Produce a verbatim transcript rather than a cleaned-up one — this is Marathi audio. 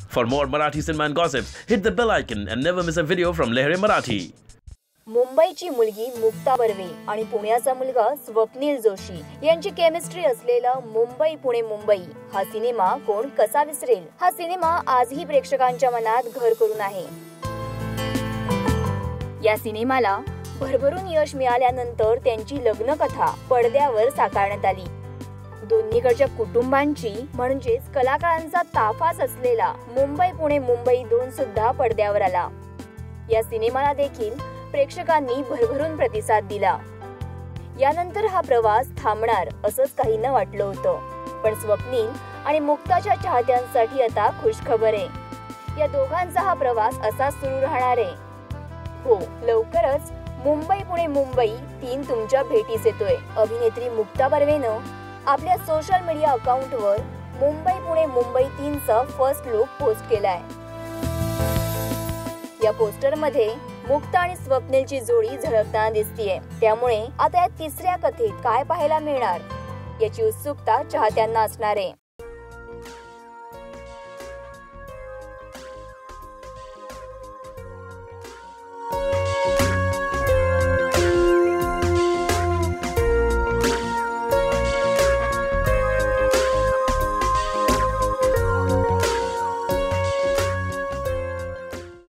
For more Marathi cinema and gossips, hit the bell icon and never miss a video from Lehre Marathi. मुंबईची मुलगी मुक्ता बर्वे आणि पुण्याचा मुलगा स्वप्नील जोशी यांची केमिस्ट्री असलेला मुंबई पुणे मुंबई हा सिनेमा कोण कसा विसरेल। हा सिनेमा आजही प्रेक्षकांच्या मनात घर करून आहे। या सिनेमाला भरभरून यश मिळाल्यानंतर त्यांची लग्न कथा पडद्यावर साकारण्यात आली। दोन्हीकडच्या कुटुंबांची म्हणजेच कलाकारांचा ताफाच असलेला मुंबई पुणे मुंबई दोन सुद्धा पडद्यावर आला। या सिनेमाला देखील प्रेक्षकांनी भरभरून प्रतिसाद दिला। यानंतर हा प्रवास थांबणार असंच काहींना वाटलं होतं, पण स्वप्नील आणि मुक्ताच्या चाहत्यांसाठी आता खुशखबर आहे। या दोघांचा हा प्रवास असाच सुरू राहणार आहे। हो, लवकरच मुंबई पुणे मुंबई तीन तुमच्या भेटीस येतोय। अभिनेत्री मुक्ता बर्वेनं आपल्या सोशल मीडिया अकाउंटवर मुंबई पुणे मुंबई तीन चा फर्स्ट लुक पोस्ट केलाय। या पोस्टर मध्ये मुक्ता आणि स्वप्नीलची जोडी झळकताना दिसतीये। त्यामुळे आता या तिसऱ्या कथेत काय पाहायला मिळणार याची उत्सुकता चाहत्यांना असणार आहे।